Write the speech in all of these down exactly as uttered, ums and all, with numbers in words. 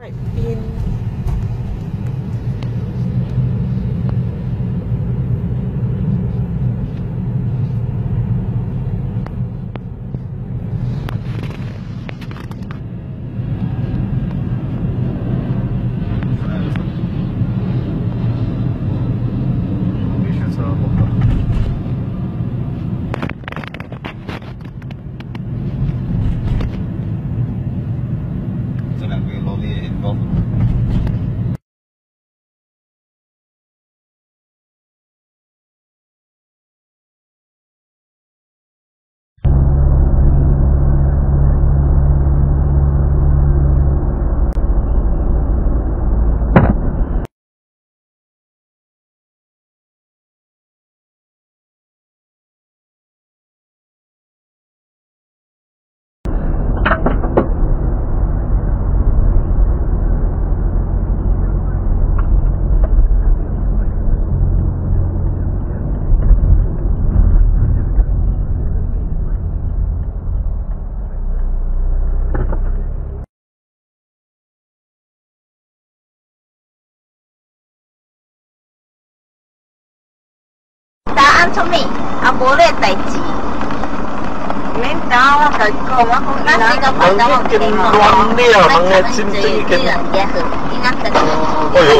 In 答案出面，啊无咧代志。 免答我甲伊讲，我讲那是个反正我已經亂了，問嘅真正已經。哎呦！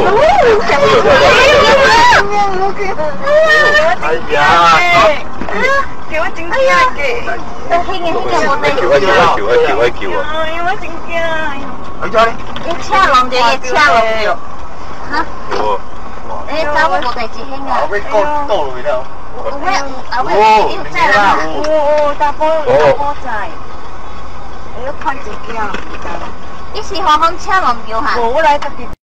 哎呀！ 叫我真驚嘅， 都輕嘅輕嘅冇地。 叫一叫一叫一叫一叫啊！ 哎呀，我真驚。 喺咗咧？ 一車龍就一車龍就，嚇？ 哦。 誒，走冇地址輕啊！ 俾高多落去啦！ 有咩？有咩？要載啦！ 哦哦，大波大波仔，你要看自己啊！ 一時航空車龍叫下。 我來特別。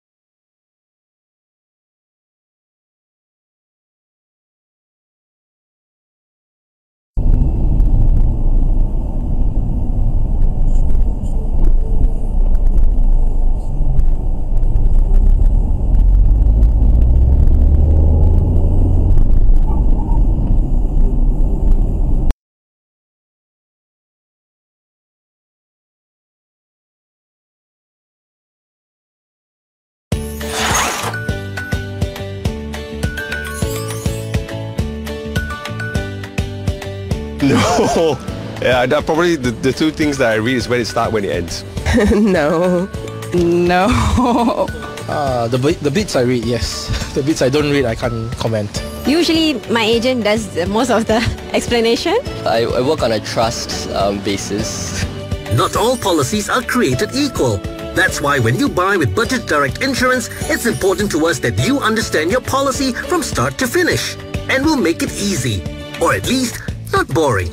No. Yeah, that probably the, the two things that I read is when it starts, when it ends. No. No. Uh, the the bits I read, yes. The bits I don't read, I can't comment. Usually my agent does most of the explanation. I, I work on a trust um, basis. Not all policies are created equal. That's why when you buy with Budget Direct Insurance, it's important to us that you understand your policy from start to finish. And we'll make it easy. Or at least, not boring.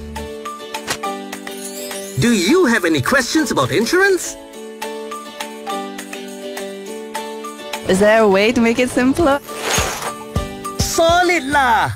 Do you have any questions about insurance? Is there a way to make it simpler? Solid lah!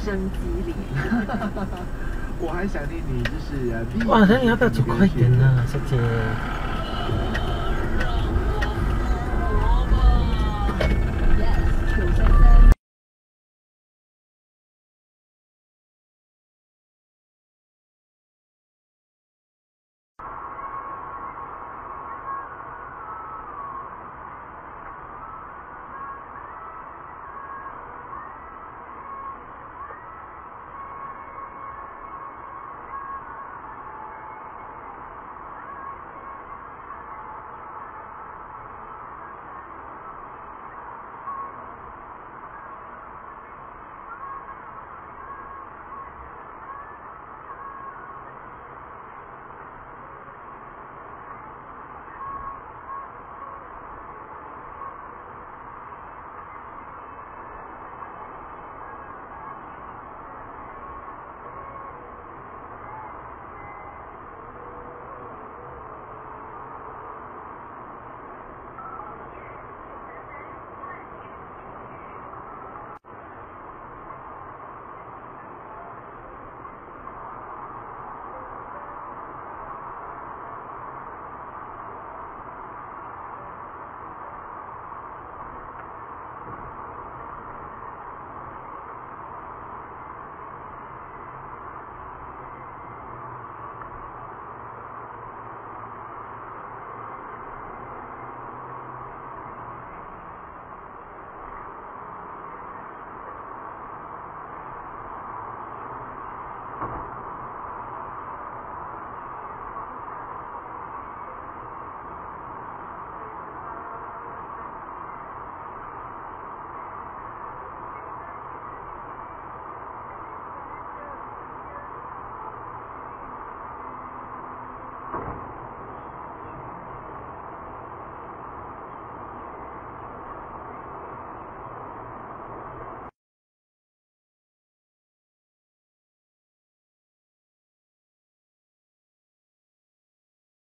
生机里。 我还想念你，就是呃。 哇，那你要不要走快一点呢，小姐？ Thank you.